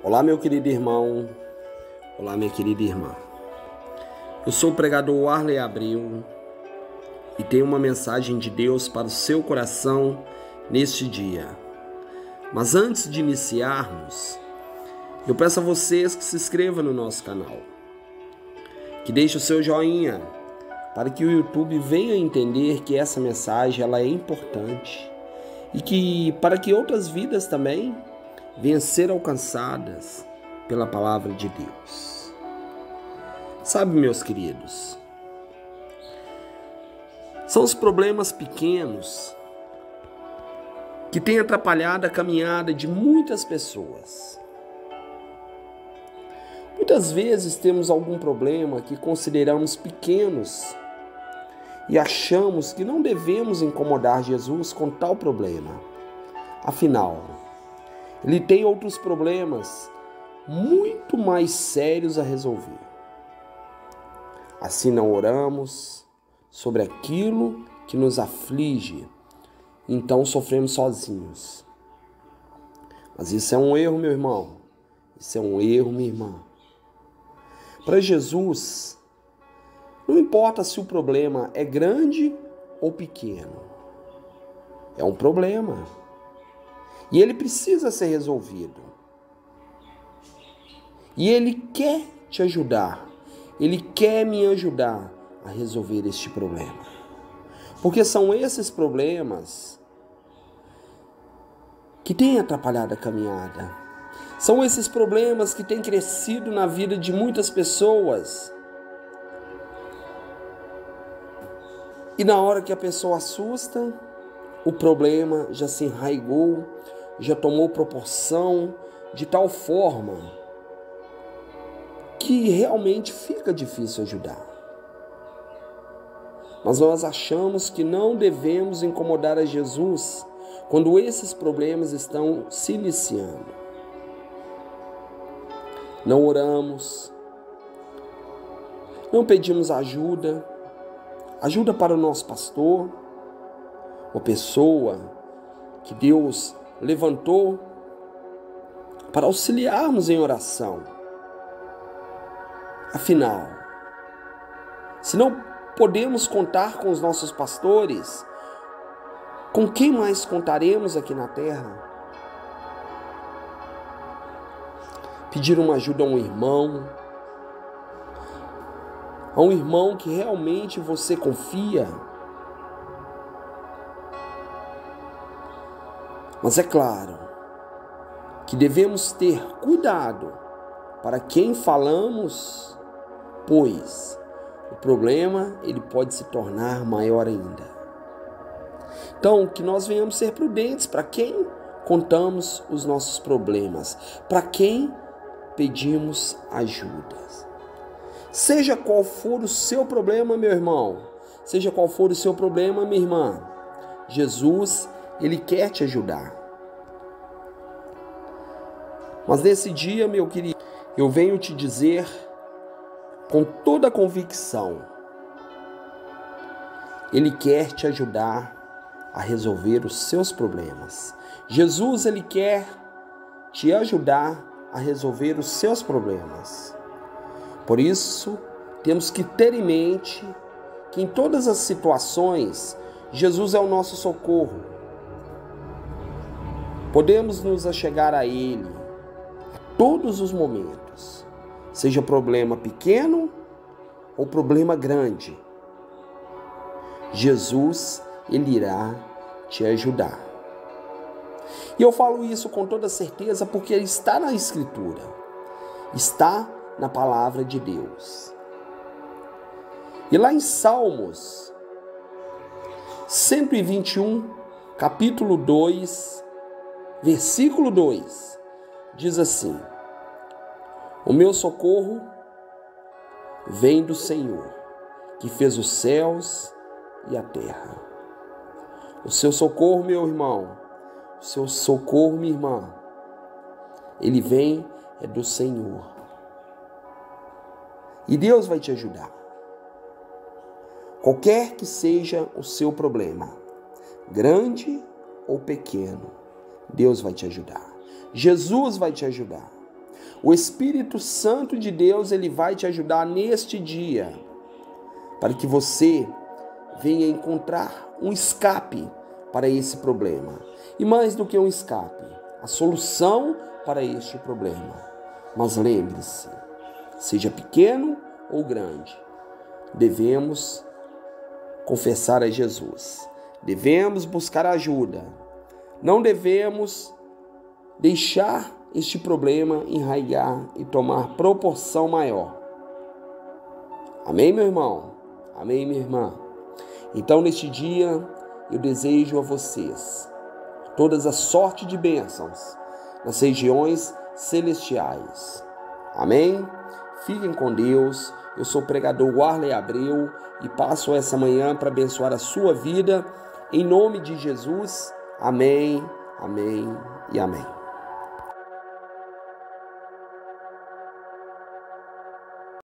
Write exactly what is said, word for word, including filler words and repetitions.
Olá, meu querido irmão. Olá, minha querida irmã. Eu sou o pregador Arley Abreu e tenho uma mensagem de Deus para o seu coração neste dia. Mas antes de iniciarmos, eu peço a vocês que se inscrevam no nosso canal, que deixe o seu joinha, para que o YouTube venha entender que essa mensagem ela é importante e que para que outras vidas também venham ser alcançadas pela palavra de Deus. Sabe, meus queridos, são os problemas pequenos que têm atrapalhado a caminhada de muitas pessoas. Muitas vezes temos algum problema que consideramos pequenos e achamos que não devemos incomodar Jesus com tal problema. Afinal, Ele tem outros problemas muito mais sérios a resolver. Assim não oramos sobre aquilo que nos aflige, então sofremos sozinhos. Mas isso é um erro, meu irmão. Isso é um erro, minha irmã. Para Jesus, não importa se o problema é grande ou pequeno. É um problema. E ele precisa ser resolvido. E Ele quer te ajudar. Ele quer me ajudar a resolver este problema. Porque são esses problemas que têm atrapalhado a caminhada. São esses problemas que têm crescido na vida de muitas pessoas. E na hora que a pessoa assusta, o problema já se enraigou, já tomou proporção de tal forma que realmente fica difícil ajudar. Mas nós achamos que não devemos incomodar a Jesus quando esses problemas estão se iniciando. Não oramos, não pedimos ajuda, ajuda para o nosso pastor, uma pessoa que Deus levantou para auxiliarmos em oração. Afinal, se não podemos contar com os nossos pastores, com quem mais contaremos aqui na terra? Pedir uma ajuda a um irmão, a um irmão que realmente você confia. Mas é claro que devemos ter cuidado para quem falamos, pois o problema ele pode se tornar maior ainda. Então, que nós venhamos ser prudentes para quem contamos os nossos problemas, para quem pedimos ajuda. Seja qual for o seu problema, meu irmão, seja qual for o seu problema, minha irmã, Jesus, Ele quer te ajudar. Mas nesse dia, meu querido, eu venho te dizer com toda a convicção, Ele quer te ajudar a resolver os seus problemas. Jesus, Ele quer te ajudar a resolver os seus problemas. Por isso, temos que ter em mente que em todas as situações, Jesus é o nosso socorro. Podemos nos achegar a Ele a todos os momentos, seja problema pequeno ou problema grande. Jesus, Ele irá te ajudar. E eu falo isso com toda certeza porque está na Escritura, está na palavra de Deus. E lá em Salmos cento e vinte e um, capítulo dois, versículo dois, diz assim: o meu socorro vem do Senhor, que fez os céus e a terra. O seu socorro, meu irmão, o seu socorro, minha irmã, ele vem é do Senhor. E Deus vai te ajudar. Qualquer que seja o seu problema, grande ou pequeno, Deus vai te ajudar. Jesus vai te ajudar. O Espírito Santo de Deus, ele vai te ajudar neste dia, para que você venha encontrar um escape para esse problema. E mais do que um escape, a solução para este problema. Mas lembre-se, seja pequeno ou grande, devemos confessar a Jesus. Devemos buscar ajuda. Não devemos deixar este problema enraigar e tomar proporção maior. Amém, meu irmão? Amém, minha irmã? Então, neste dia, eu desejo a vocês todas as sorte de bênçãos nas regiões celestiais. Amém? Fiquem com Deus. Eu sou o pregador Warley Abreu e passo essa manhã para abençoar a sua vida. Em nome de Jesus. Amém, amém e amém.